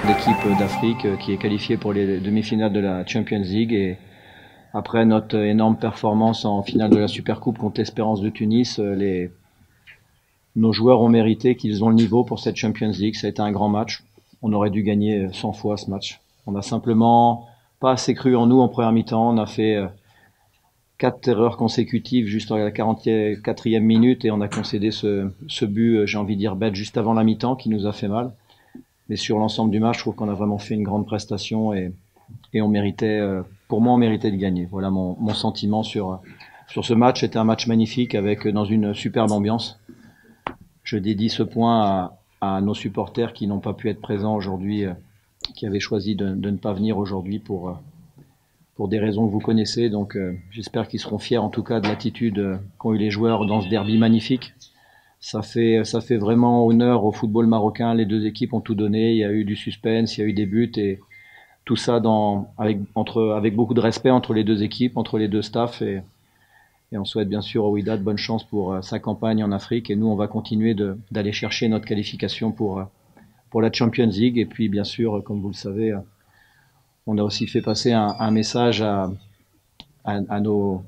l'équipe d'Afrique qui est qualifiée pour les demi-finales de la Champions League. Et après notre énorme performance en finale de la Supercoupe contre l'Espérance de Tunis, nos joueurs ont mérité qu'ils ont le niveau pour cette Champions League. Ça a été un grand match. On aurait dû gagner 100 fois ce match. On a simplement pas assez cru en nous en première mi-temps. On a fait 4 erreurs consécutives juste à la 44e minute et on a concédé ce but, j'ai envie de dire bête, juste avant la mi-temps qui nous a fait mal. Mais sur l'ensemble du match, je trouve qu'on a vraiment fait une grande prestation et on méritait, pour moi, on méritait de gagner. Voilà mon sentiment sur ce match. C'était un match magnifique avec dans une superbe ambiance. Je dédie ce point à nos supporters qui n'ont pas pu être présents aujourd'hui, qui avaient choisi de ne pas venir aujourd'hui pour des raisons que vous connaissez. Donc j'espère qu'ils seront fiers en tout cas de l'attitude qu'ont eu les joueurs dans ce derby magnifique. Ça fait vraiment honneur au football marocain. Les deux équipes ont tout donné. Il y a eu du suspense, il y a eu des buts et tout ça avec beaucoup de respect entre les deux équipes, entre les deux staffs. Et on souhaite bien sûr au Wydad bonne chance pour sa campagne en Afrique. Et nous, on va continuer d'aller chercher notre qualification pour la Champions League. Et puis bien sûr, comme vous le savez, on a aussi fait passer un message à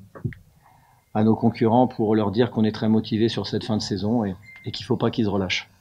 nos concurrents pour leur dire qu'on est très motivés sur cette fin de saison et qu'il ne faut pas qu'ils se relâchent.